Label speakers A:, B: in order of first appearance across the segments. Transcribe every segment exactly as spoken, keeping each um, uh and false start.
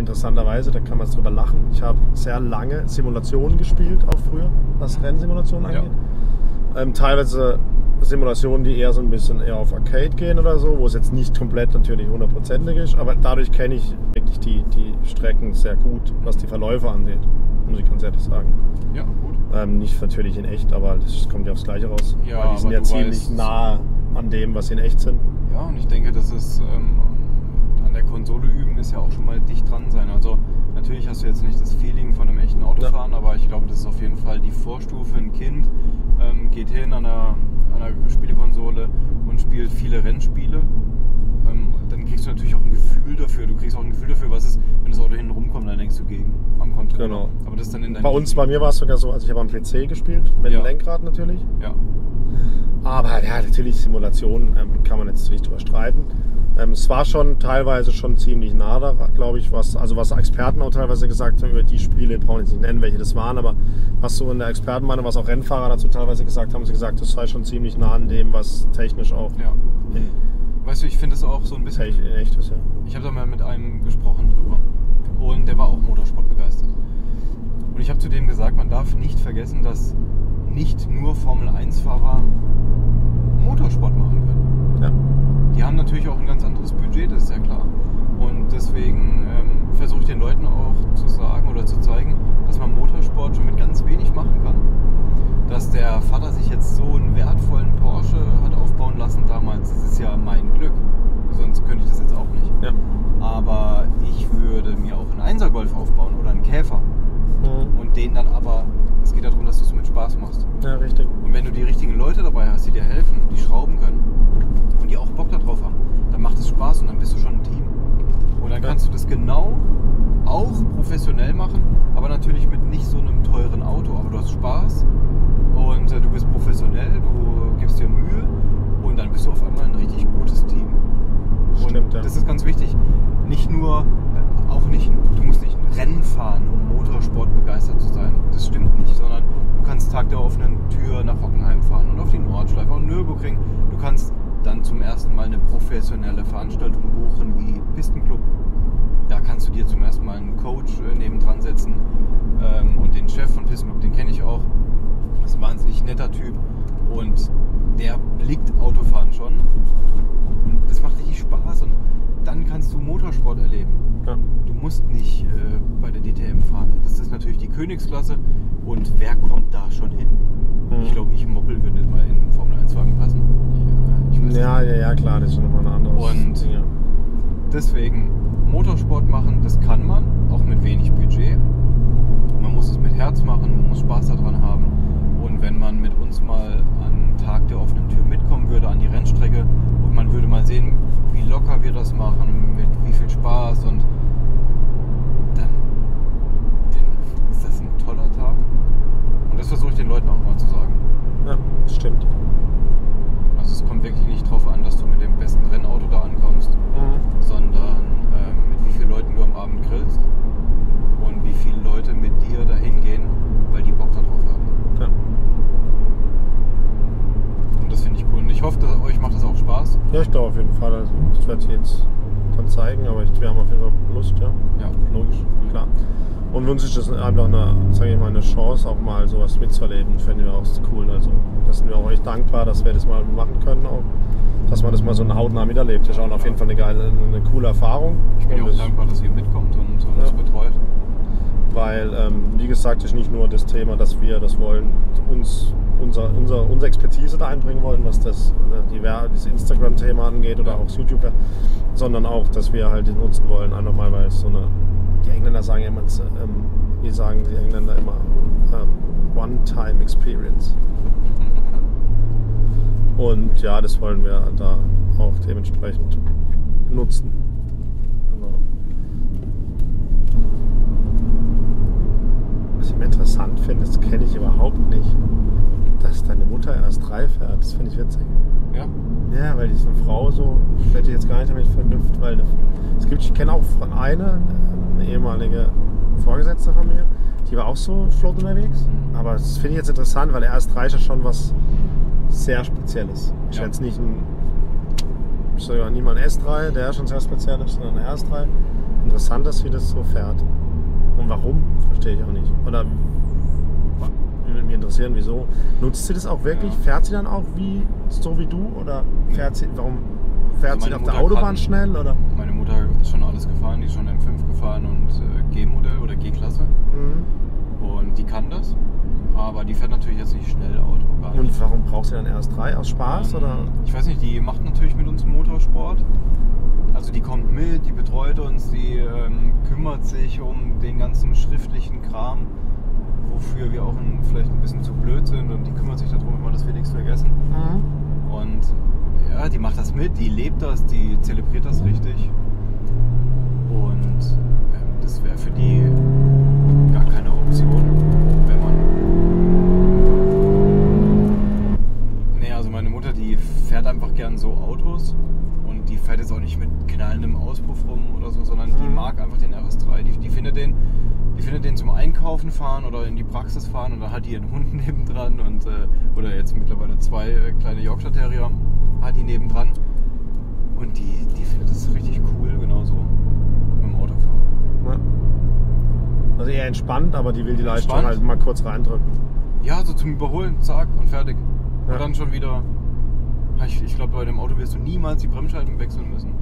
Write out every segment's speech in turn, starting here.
A: interessanterweise, da kann man jetzt drüber lachen. Ich habe sehr lange Simulationen gespielt, auch früher, was Rennsimulationen angeht. Ja. Ähm, teilweise Simulationen, die eher so ein bisschen eher auf Arcade gehen oder so, wo es jetzt nicht komplett natürlich hundertprozentig ist, aber dadurch kenne ich wirklich die, die Strecken sehr gut, was die Verläufe angeht, muss ich ganz ehrlich sagen.
B: Ja, gut.
A: Ähm, nicht natürlich in echt, aber das kommt ja aufs Gleiche raus.
B: Ja,
A: weil die sind ja ziemlich
B: weißt,
A: nah an dem, was sie in echt sind.
B: Ja, und ich denke, das ist ähm, an der Konsole üben ist ja auch schon mal dicht dran sein. Also natürlich hast du jetzt nicht das Feeling von einem echten Autofahren, ja. aber ich glaube, das ist auf jeden Fall die Vorstufe. Ein Kind ähm, geht hin an einer, an einer Spielekonsole und spielt viele Rennspiele. Ähm, dann kriegst du natürlich auch ein Gefühl dafür. Du kriegst auch ein Gefühl dafür, was ist, wenn das Auto hinten rumkommt, dann denkst du gegen am Controller.
A: Genau.
B: Aber das ist dann in
A: bei uns, bei mir war es sogar so, also ich habe am P C gespielt, mit
B: ja.
A: dem Lenkrad natürlich.
B: Ja.
A: Aber ja, natürlich Simulationen ähm, kann man jetzt nicht drüber streiten. Ähm, es war schon teilweise schon ziemlich nah da, glaube ich, was, also was Experten auch teilweise gesagt haben über die Spiele, brauchen jetzt nicht nennen, welche das waren, aber was so in der Expertenmeinung, was auch Rennfahrer dazu teilweise gesagt haben, sie gesagt, das sei schon ziemlich nah an dem, was technisch auch
B: ja.
A: in,
B: weißt du, ich finde es auch so ein bisschen
A: in echt ist, ja.
B: Ich habe da mal mit einem gesprochen drüber und der war auch Motorsport begeistert. Und ich habe zu dem gesagt, man darf nicht vergessen, dass nicht nur Formel eins Fahrer Motorsport machen können.
A: Ja.
B: Die haben natürlich auch ein ganz anderes Budget, das ist ja klar. Und deswegen ähm, versuche ich den Leuten auch zu sagen oder zu zeigen, dass man Motorsport schon mit ganz wenig machen kann. Dass der Vater sich jetzt so einen wertvollen Porsche hat aufbauen lassen damals, das ist ja mein Glück. Sonst könnte ich das jetzt auch nicht.
A: Ja.
B: Aber ich würde mir auch einen Einser Golf aufbauen oder einen Käfer. Mhm. Und den dann aber, es geht darum, dass du es mit Spaß machst.
A: Ja, richtig.
B: Und wenn du die richtigen Leute dabei hast, die dir helfen, die schrauben können und die auch Bock darauf haben, dann macht es Spaß und dann bist du schon ein Team. Und dann kannst du das genau auch professionell machen, aber natürlich mit nicht so einem teuren Auto. Aber du hast Spaß und äh, du bist professionell, du gibst dir Mühe und dann bist du auf einmal ein richtig gutes Team. Und
A: stimmt, ja.
B: Das ist ganz wichtig. Nicht nur, äh, auch nicht, du musst nicht ein Rennen fahren, um Motorsport begeistert zu sein. Das stimmt nicht, sondern du kannst Tag der offenen Tür nach Hockenheim fahren und auf die Nordschleife und Nürburgring. Du kannst dann zum ersten Mal eine professionelle Veranstaltung buchen wie Pistenclub. Da kannst du dir zum ersten Mal einen Coach äh, nebendran setzen ähm, und den Chef von Pistenclub, den kenne ich auch. Das ist ein wahnsinnig netter Typ und der blickt Autofahren schon und das macht richtig Spaß und dann kannst du Motorsport erleben.
A: Ja.
B: Du musst nicht äh, bei der D T M fahren. Das ist natürlich die Königsklasse und wer kommt da schon hin? Mhm. Ich glaube, ich Moppel würde nicht mal in einen Formel eins Wagen passen. Ich, äh, ich weiß
A: ja,
B: nicht.
A: ja, ja, klar, das ist schon nochmal ein anderes
B: Und
A: Ding, ja.
B: Deswegen Motorsport machen, das kann man, auch mit wenig Budget. Man muss es mit Herz machen, man muss Spaß daran haben. Und wenn man mit uns mal an Tag der offenen Tür mitkommen würde, an die Rennstrecke, und man würde mal sehen, wie locker wir das machen, mit wie viel Spaß, und dann, dann ist das ein toller Tag. Und das versuche ich den Leuten auch mal zu sagen.
A: Ja, das stimmt.
B: Also es kommt wirklich nicht drauf an, dass du mit dem besten Rennauto da ankommst, mhm. sondern ähm, mit wie vielen Leuten du am Abend grillst und wie viele Leute mit dir dahin gehen, weil die Bock darauf haben.
A: Ja.
B: Und das finde ich cool. Und ich hoffe, dass euch macht das auch Spaß.
A: Ja, ich glaube auf jeden Fall. Also, das werde ich jetzt dann zeigen, aber ich, wir haben auf jeden Fall Lust, ja.
B: Ja,
A: logisch, klar. Und für uns ist das einfach eine, sage ich mal, eine Chance, auch mal sowas mitzuerleben. Finden wir auch cool. Also, da sind wir auch echt dankbar, dass wir das mal machen können, auch. Dass man das mal so hautnah miterlebt. Das ist auch auf jeden Fall eine geile, eine coole Erfahrung.
B: Ich bin auch dankbar, dass ihr mitkommt und uns ja. betreut.
A: Weil, ähm, wie gesagt, ist nicht nur das Thema, dass wir das wollen, uns unser, unser, unsere Expertise da einbringen wollen, was das, die, das Instagram-Thema angeht oder auch das YouTube, sondern auch, dass wir halt den nutzen wollen, einfach mal, weil es so eine, die Engländer sagen immer, ähm, wie sagen die Engländer immer, ähm, One-Time-Experience. Und ja, das wollen wir da auch dementsprechend nutzen. Genau. Was ich mir interessant finde, das kenne ich überhaupt nicht, dass deine Mutter R S drei fährt. Das finde ich witzig.
B: Ja?
A: Ja, weil die ist eine Frau so, ich hätte jetzt gar nicht damit verknüpft, weil es gibt, ich kenne auch von einer, eine ehemalige Vorgesetzte von mir, die war auch so flott unterwegs. Aber das finde ich jetzt interessant, weil R S drei ist ja schon was sehr Spezielles. Ist ja. jetzt nicht ein es sogar nicht mal ein S drei, der schon sehr speziell ist, sondern ein R S drei. Interessant, dass wie das so fährt. Und warum, verstehe ich auch nicht. Oder würde mich interessieren, wieso. Nutzt sie das auch wirklich? Ja. Fährt sie dann auch wie so wie du? Oder fährt sie, warum fährt also sie auf Mutter der Autobahn kann, schnell? Oder?
B: Meine Mutter ist schon alles gefahren, die ist schon M fünf gefahren und äh, G-Modell oder G-Klasse. Mhm. Und die kann das. Aber die fährt natürlich jetzt nicht schnell Auto. Gar nicht.
A: Und warum braucht sie dann R S drei? Aus Spaß? Ähm, oder?
B: Ich weiß nicht, die macht natürlich mit uns Motorsport. Also die kommt mit, die betreut uns, die ähm, kümmert sich um den ganzen schriftlichen Kram, wofür wir auch ein, vielleicht ein bisschen zu blöd sind, und die kümmert sich darum, immer, dass wir nichts vergessen. Mhm. Und ja, die macht das mit, die lebt das, die zelebriert das richtig. Und ähm, das wäre für die gar keine Option, wenn man... Nee, also meine Mutter, die fährt einfach gern so Autos. Und die fährt jetzt auch nicht mit knallendem Auspuff rum oder so, sondern mhm. die mag einfach den R S drei. Die, die, findet den, die findet den zum Einkaufen fahren oder in die Praxis fahren, und dann hat die ihren Hund nebendran und äh, oder jetzt mittlerweile zwei äh, kleine Yorkshire Terrier hat die nebendran. Und die, die findet das richtig cool, genauso mit dem Autofahren.
A: Ja. Also eher entspannt, aber die will die Leistung entspannt. Halt mal kurz reindrücken.
B: Ja, so zum Überholen, zack und fertig. Ja. Und dann schon wieder... Ich, ich glaube, bei dem Auto wirst du niemals die Bremsscheiben wechseln müssen.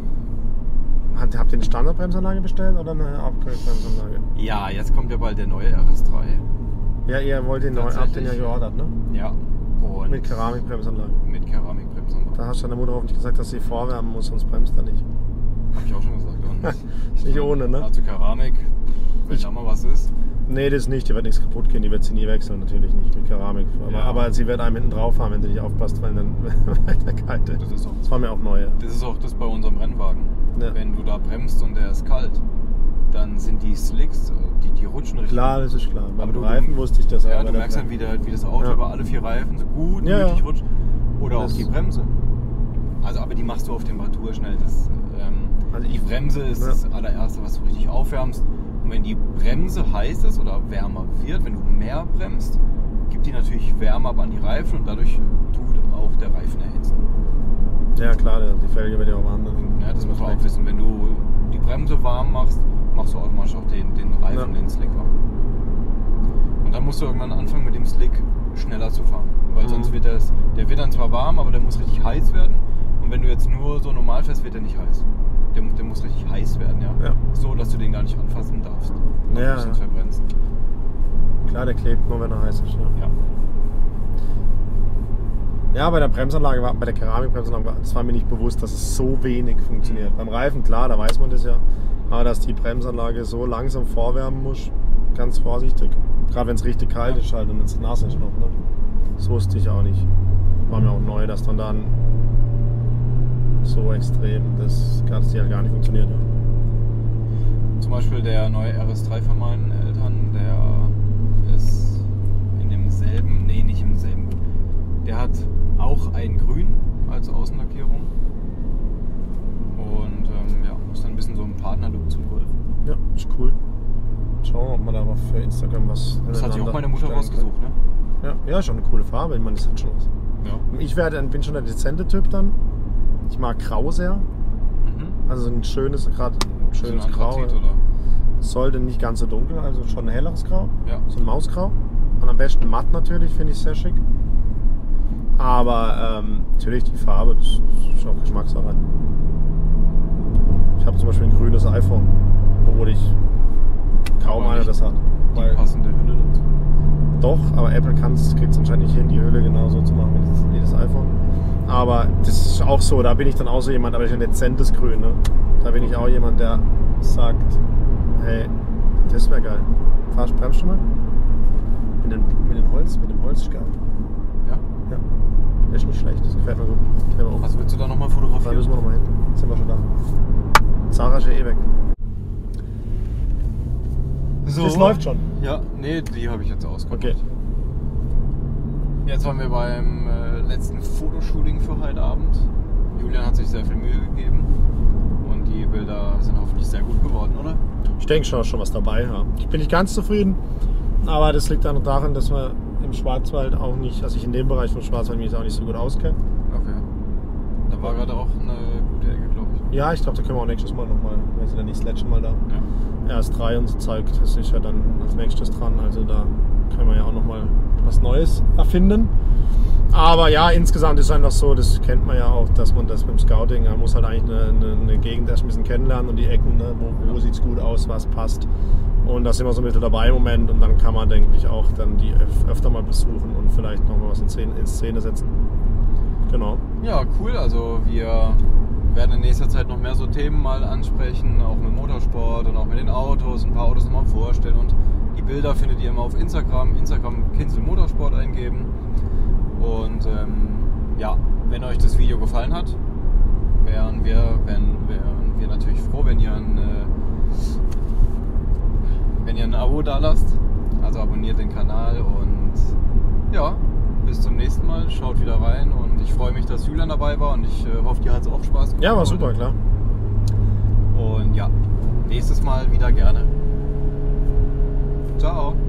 A: Habt ihr eine Standardbremsanlage bestellt oder eine Upgrade-Bremsanlage?
B: Ja, jetzt kommt ja bald der neue R S drei.
A: Ja, ihr wollt den neuen, habt den ja geordert, ne?
B: Ja. Und
A: mit Keramikbremsanlage.
B: Mit Keramikbremsanlage.
A: Da hast du deiner Mutter hoffentlich gesagt, dass sie vorwärmen muss, sonst bremst er nicht.
B: Hab ich auch schon gesagt.
A: Ist nicht ohne, ne?
B: Also Keramik, wenn da mal was ist.
A: Nee, das nicht, die wird nichts kaputt gehen, die wird sie nie wechseln, natürlich nicht mit Keramik. Aber, ja. aber sie wird einem hinten drauf fahren, wenn du nicht aufpasst, weil dann der kalte. Das, ist auch, das war mir auch neu.
B: Das ist auch das bei unserem Rennwagen. Ja. Wenn du da bremst und der ist kalt, dann sind die Slicks, die, die rutschen richtig.
A: Klar, das ist klar. Beim
B: aber du,
A: Reifen wusste ich das.
B: Ja, du merkst dann wieder, wie das Auto ja. über alle vier Reifen so gut
A: ja,
B: nötig
A: ja.
B: rutscht. Oder
A: das
B: auch die Bremse. Also, aber die machst du auf Temperatur schnell. Das, ähm, also die Bremse ist ja. das allererste, was du richtig aufwärmst. Und wenn die Bremse heiß ist oder wärmer wird, wenn du mehr bremst, gibt die natürlich Wärme ab an die Reifen, und dadurch tut auch der Reifen erhitzen.
A: Ja klar, die Felge wird ja auch warm.
B: Ja, das muss man auch wissen. Wenn du die Bremse warm machst, machst du automatisch auch den, den Reifen, ja. den Slick warm. Und dann musst du irgendwann anfangen, mit dem Slick schneller zu fahren. Weil mhm. sonst wird das, der wird dann zwar warm, aber der muss richtig heiß werden. Und wenn du jetzt nur so normal fährst, wird der nicht heiß. Der, der muss richtig heiß werden, ja? ja. So, dass du den gar nicht anfassen darfst.
A: Ja.
B: Du verbrennst.
A: Klar, der klebt nur, wenn er heiß ist. Ja. Ja, ja bei der Bremsanlage, bei der Keramikbremsanlage, das war mir nicht bewusst, dass es so wenig funktioniert. Mhm. Beim Reifen, klar, da weiß man das ja. Aber dass die Bremsanlage so langsam vorwärmen muss, ganz vorsichtig. Gerade wenn es richtig kalt ja. ist halt und wenn es nass ist noch. Ne? Das wusste ich auch nicht. War mir auch neu, dass dann dann so extrem, das hat ja gar nicht funktioniert. Ja.
B: Zum Beispiel der neue R S drei von meinen Eltern, der ist in demselben, nee, nicht im selben, der hat auch ein Grün als Außenlackierung und ähm, ja, ist dann ein bisschen so ein Partnerlook zum Golf.
A: Ja, ist cool. Schauen wir, ob man da mal für Instagram was...
B: Das hat sich auch meine Mutter rausgesucht, ne?
A: Ja, ja, schon eine coole Farbe, ich meine, das hat schon was.
B: Ja.
A: Ich werde, bin schon der dezente Typ dann. Ich mag Grau sehr. Mhm. Also ein schönes, gerade ein schönes so ein Grau. Oder? Sollte nicht ganz so dunkel, also schon ein helleres Grau.
B: Ja.
A: So ein Mausgrau. Und am besten matt natürlich, finde ich sehr schick. Aber ähm, natürlich die Farbe, das ist auch Geschmackssache. Ich habe zum Beispiel ein grünes iPhone, obwohl ich kaum einer das hat.
B: Die weil passende Hülle dazu.
A: Doch, aber Apple kriegt es anscheinend nicht hin, die Hülle genauso zu machen wie das, wie das iPhone. Aber das ist auch so, da bin ich dann auch so jemand, aber ich ein dezentes Grün. Ne? Da bin ich auch jemand, der sagt, hey, das wäre geil. Fahrst, bremst du mal? Mit dem, mit dem Holz, mit dem Holz ist geil.
B: Ja?
A: Ja. Der ist nicht schlecht, das gefällt mir gut.
B: Mir also willst du da nochmal fotografieren?
A: Da müssen wir nochmal hin. Jetzt sind wir schon da. Zara ist ja eh weg.
B: So.
A: Das läuft schon.
B: Ja, nee, die habe ich jetzt ausgeguckt.
A: Okay.
B: Jetzt waren wir beim äh, letzten Fotoshooting für heute Abend. Julian hat sich sehr viel Mühe gegeben und die Bilder sind hoffentlich sehr gut geworden, oder?
A: Ich denke schon, schon was dabei haben. Ich bin nicht ganz zufrieden, aber das liegt dann daran, dass wir im Schwarzwald auch nicht, also ich in dem Bereich vom Schwarzwald mich auch nicht so gut auskenne.
B: Okay. Da war gerade auch eine
A: Ja, ich glaube, da können wir auch nächstes Mal nochmal, wir sind ja nicht das letzte Mal da.
B: Ja.
A: R S drei und so zeigt, das ist ja dann als nächstes dran, also da können wir ja auch nochmal was Neues erfinden. Aber ja, insgesamt ist es einfach so, das kennt man ja auch, dass man das mit dem Scouting, man muss halt eigentlich eine, eine, eine Gegend erst ein bisschen kennenlernen und die Ecken, ne, wo, wo sieht es gut aus, was passt. Und da sind wir so ein bisschen dabei im Moment und dann kann man, denke ich, auch dann die öf öfter mal besuchen und vielleicht nochmal was in Szene, in Szene setzen. Genau.
B: Ja, cool, also wir werden in nächster Zeit noch mehr so Themen mal ansprechen, auch mit Motorsport und auch mit den Autos, ein paar Autos nochmal vorstellen und die Bilder findet ihr immer auf Instagram, Instagram Kinzel Motorsport eingeben. Und ähm, ja, wenn euch das Video gefallen hat, wären wir, wären, wären wir natürlich froh, wenn ihr ein, äh, wenn ihr ein Abo da lasst. Also abonniert den Kanal und ja, bis zum nächsten Mal. Schaut wieder rein und ich freue mich, dass Julian dabei war und ich äh, hoffe, dir hat es auch Spaß gemacht.
A: Ja, war super, klar.
B: Und ja, nächstes Mal wieder gerne. Ciao.